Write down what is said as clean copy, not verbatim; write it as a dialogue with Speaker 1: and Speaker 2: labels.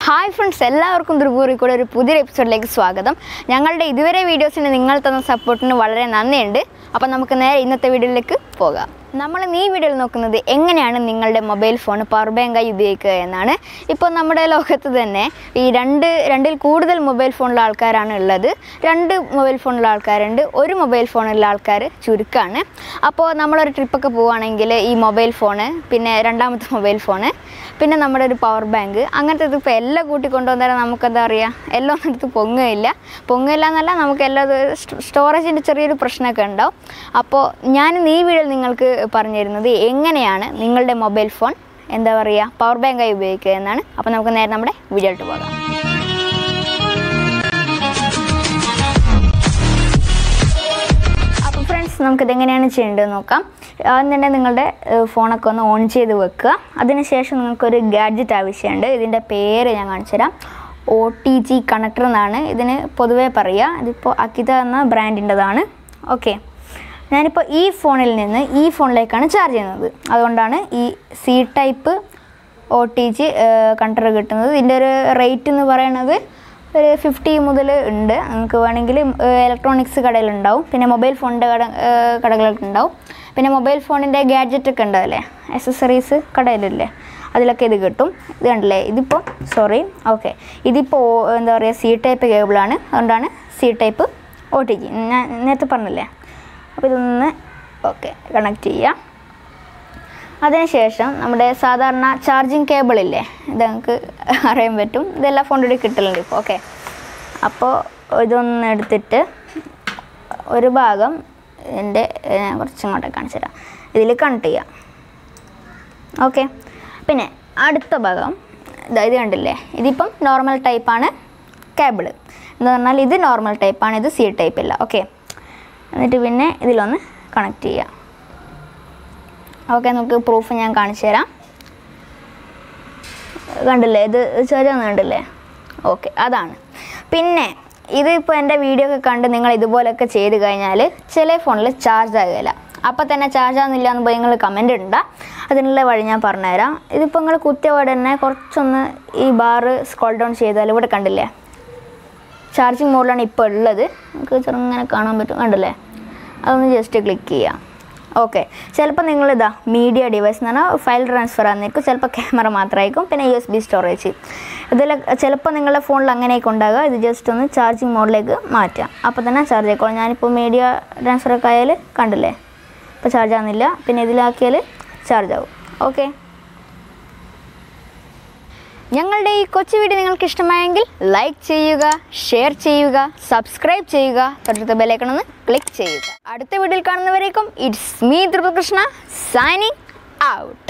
Speaker 1: Hi friends, എല്ലാവർക്കും ധ്രുപു റിക്കുടെ ഒരു പുതിയൊരു എപ്പിസോഡിലേക്ക് സ്വാഗതം. ഞങ്ങളുടെ ഇതുവരെ വീഡിയോസിന് നിങ്ങൾ തന്ന സപ്പോർട്ടിന് വളരെ നന്ദിയുണ്ട്. അപ്പോൾ നമുക്ക് നേരെ ഇന്നത്തെ വീഡിയോയിലേക്ക് പോകാം. നമ്മൾ ഈ വീഡിയോയിൽ നോക്കുന്നത് എങ്ങനെയാണ് നിങ്ങളുടെ മൊബൈൽ ഫോൺ പവർ ബാങ്കായി ഉപയോഗിക്കുക എന്നാണ്. ഇപ്പോൾ നമ്മുടെ ലോകത്ത് തന്നെ ഈ രണ്ടിൽ കൂടുതൽ മൊബൈൽ ഫോണുള്ള ആൾക്കാരാണ് ഉള്ളത്. 2 മൊബൈൽ ഫോണുള്ള ആൾക്കാരുണ്ട്, 1 മൊബൈൽ ഫോണുള്ള ആൾക്കാർ ചുരുക്കമാണ്. അപ്പോൾ നമ്മളൊരു ട്രിപ്പൊക്കെ പോവുകയാണെങ്കിൽ ഈ മൊബൈൽ ഫോണ്, പിന്നെ രണ്ടാമത്തെ മൊബൈൽ ഫോണ്, പിന്നെ നമ്മുടെ ഒരു പവർ ബാങ്ക്, അങ്ങനത്തെ ഇപ്പോൾ എല്ലാം കൂട്ടിക്കൊണ്ടുവന്നാൽ നമുക്കെന്താ പറയുക, എല്ലാം ഒന്നും എടുത്ത് പൊങ്ങുകയില്ല എന്നല്ല, നമുക്ക് എല്ലാം സ്റ്റോറേജിൻ്റെ ചെറിയൊരു പ്രശ്നമൊക്കെ ഉണ്ടാവും. അപ്പോൾ ഞാൻ ഈ വീഡിയോയിൽ നിങ്ങൾക്ക് പറഞ്ഞു തരുന്നത് എങ്ങനെയാണ് നിങ്ങളുടെ മൊബൈൽ ഫോൺ എന്താ പറയുക പവർ ബാങ്കായി ഉപയോഗിക്കുക എന്നാണ്. അപ്പോൾ നമുക്ക് നേരെ നമ്മുടെ വീഡിയോയിലോട്ട് പോകാം. അപ്പോൾ ഫ്രണ്ട്സ്, നമുക്കിതെങ്ങനെയാണ് ചെയ്യേണ്ടത് നോക്കാം. ആദ്യം തന്നെ നിങ്ങളുടെ ഫോണൊക്കെ ഒന്ന് ഓൺ ചെയ്ത് വെക്കുക. അതിനുശേഷം നിങ്ങൾക്കൊരു ഗാഡ്ജറ്റ് ആവശ്യമുണ്ട്. ഇതിൻ്റെ പേര് ഞാൻ കാണിച്ചു തരാം. OTG കണക്ടർ എന്നാണ് ഇതിന് പൊതുവേ പറയുക. ഇതിപ്പോൾ അക്കിത എന്ന ബ്രാൻഡിൻ്റെതാണ്. ഓക്കെ, ഞാനിപ്പോൾ ഈ ഫോണിൽ നിന്ന് ഈ ഫോണിലേക്കാണ് ചാർജ് ചെയ്യുന്നത്. അതുകൊണ്ടാണ് ഈ C ടൈപ്പ് OTG കണക്ടർ കിട്ടുന്നത്. ഇതിൻ്റെ ഒരു റേറ്റ് എന്ന് പറയുന്നത് ഒരു 50 മുതൽ ഉണ്ട്. നിങ്ങൾക്ക് വേണമെങ്കിൽ ഇലക്ട്രോണിക്സ് കടയിലുണ്ടാവും, പിന്നെ മൊബൈൽ ഫോണിൻ്റെ കടകളിലുണ്ടാവും, പിന്നെ മൊബൈൽ ഫോണിൻ്റെ ഗാഡ്ജറ്റൊക്കെ ഉണ്ടാവില്ലേ, അക്സസറീസ് കടയിലില്ലേ, അതിലൊക്കെ ഇത് കിട്ടും. ഇത് കണ്ടില്ലേ, ഇതിപ്പോൾ എന്താ പറയുക C ടൈപ്പ് കേബിളാണ്. അതുകൊണ്ടാണ് C ടൈപ്പ് OTG ഞാൻ നേരത്തെ പറഞ്ഞില്ലേ. അപ്പോൾ ഇതൊന്ന് കണക്ട് ചെയ്യാം. അതിനുശേഷം നമ്മുടെ സാധാരണ ചാർജിങ് കേബിളില്ലേ, ഇത് നമുക്ക് അറിയാൻ പറ്റും, ഇതെല്ലാം ഫോണിൽ കിട്ടലുണ്ട് ഇപ്പോൾ. ഓക്കെ, അപ്പോൾ ഇതൊന്ന് എടുത്തിട്ട് ഒരു ഭാഗം ഇതിൻ്റെ ഞാൻ കുറച്ചിങ്ങോട്ടേ കാണിച്ചു തരാം, ഇതിൽ കണക്ട് ചെയ്യാം. ഓക്കെ, പിന്നെ അടുത്ത ഭാഗം ഇത് കണ്ടില്ലേ, ഇതിപ്പം നോർമൽ ടൈപ്പാണ് കേബിള് എന്ന് പറഞ്ഞാൽ, ഇത് നോർമൽ ടൈപ്പാണ്, ഇത് C ടൈപ്പില്ല. ഓക്കെ, എന്നിട്ട് പിന്നെ ഇതിലൊന്ന് കണക്ട് ചെയ്യാം. ഓക്കെ, നമുക്ക് പ്രൂഫ് ഞാൻ കാണിച്ചു തരാം. കണ്ടില്ലേ, ഇത് ചെറിയൊന്നും കണ്ടില്ലേ. ഓക്കെ, അതാണ്. പിന്നെ ഇതിപ്പോൾ എൻ്റെ വീഡിയോ ഒക്കെ കണ്ട് നിങ്ങൾ ഇതുപോലെയൊക്കെ ചെയ്ത് കഴിഞ്ഞാൽ ചില ഫോണിൽ ചാർജ് ആകുകയില്ല. അപ്പോൾ തന്നെ ചാർജ് ആകുന്നില്ല എന്ന് പോയി നിങ്ങൾ കമൻറ്റ് ഇടണ്ട. അതിനുള്ള വഴി ഞാൻ പറഞ്ഞുതരാം. ഇതിപ്പോൾ നിങ്ങൾ കുത്തിയപാടെ തന്നെ കുറച്ചൊന്ന് ഈ ബാറ് സ്ക്രോൾ ഡൗൺ ചെയ്താൽ ഇവിടെ കണ്ടില്ലേ, ചാർജിങ് മോഡിലാണ് ഇപ്പോൾ ഉള്ളത്. നമുക്ക് ചെറുങ്ങനെ കാണാൻ പറ്റും, കണ്ടില്ലേ. അതൊന്ന് ജസ്റ്റ് ക്ലിക്ക് ചെയ്യാം. ഓക്കെ, ചിലപ്പോൾ നിങ്ങളിതാ മീഡിയ ഡിവൈസ് എന്ന് പറഞ്ഞാൽ ഫയൽ ട്രാൻസ്ഫർ ആയിരിക്കും, ചിലപ്പോൾ ക്യാമറ മാത്രമായിരിക്കും, പിന്നെ USB സ്റ്റോറേജ്, ഇതിൽ ചിലപ്പോൾ നിങ്ങളുടെ ഫോണിൽ അങ്ങനെയൊക്കെ ഉണ്ടാകുക. ഇത് ജസ്റ്റ് ഒന്ന് ചാർജിങ് മോഡിലേക്ക് മാറ്റാം, അപ്പോൾ തന്നെ ചാർജ് ആയിക്കോളും. ഞാനിപ്പോൾ മീഡിയ ട്രാൻസ്ഫറൊക്കെ ആയാൽ കണ്ടില്ലേ, ഇപ്പോൾ ചാർജ് ആകുന്നില്ല. പിന്നെ ഇതിലാക്കിയാൽ ചാർജ് ആവും. ഓക്കെ, ഞങ്ങളുടെ ഈ കൊച്ചു വീഡിയോ നിങ്ങൾക്ക് ഇഷ്ടമായെങ്കിൽ ലൈക്ക് ചെയ്യുക, ഷെയർ ചെയ്യുക, സബ്സ്ക്രൈബ് ചെയ്യുക, തൊട്ടടുത്ത ബെല്ലൈക്കൺ ഒന്ന് ക്ലിക്ക് ചെയ്യുക. അടുത്ത വീഡിയോയിൽ കാണുന്നവരേക്കും it's me Dhrupa Krishna signing out.